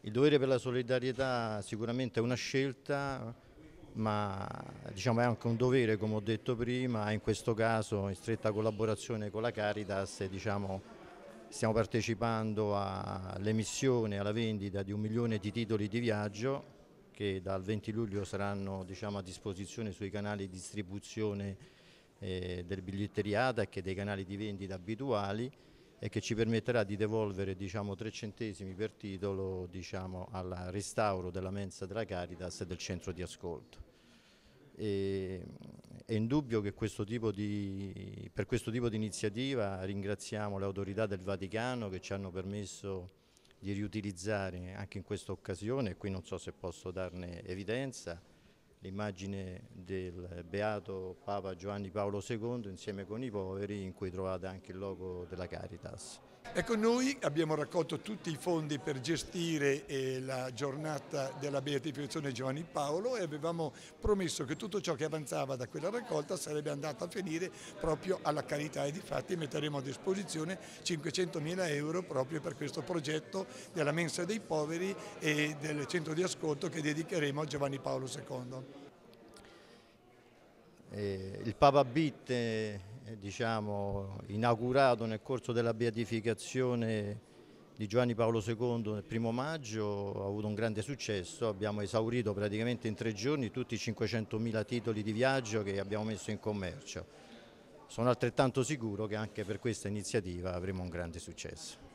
Il dovere per la solidarietà sicuramente è una scelta, ma diciamo, è anche un dovere, come ho detto prima, e in questo caso in stretta collaborazione con la Caritas diciamo, stiamo partecipando all'emissione e alla vendita di 1 milione di titoli di viaggio che dal 20 luglio saranno diciamo, a disposizione sui canali di distribuzione del biglietteriata e dei canali di vendita abituali, e che ci permetterà di devolvere diciamo, 3 centesimi per titolo diciamo, al restauro della mensa della Caritas e del centro di ascolto. È indubbio che per questo tipo di iniziativa ringraziamo le autorità del Vaticano che ci hanno permesso di riutilizzare anche in questa occasione, e qui non so se posso darne evidenza, l'immagine del beato Papa Giovanni Paolo II insieme con i poveri, in cui trovate anche il logo della Caritas. Ecco, noi abbiamo raccolto tutti i fondi per gestire la giornata della beatificazione di Giovanni Paolo e avevamo promesso che tutto ciò che avanzava da quella raccolta sarebbe andato a finire proprio alla carità, e difatti metteremo a disposizione 500.000 euro proprio per questo progetto della mensa dei poveri e del centro di ascolto che dedicheremo a Giovanni Paolo II. Il Papa Bitte, diciamo, inaugurato nel corso della beatificazione di Giovanni Paolo II il 1° maggio, ha avuto un grande successo. Abbiamo esaurito praticamente in 3 giorni tutti i 500.000 titoli di viaggio che abbiamo messo in commercio. Sono altrettanto sicuro che anche per questa iniziativa avremo un grande successo.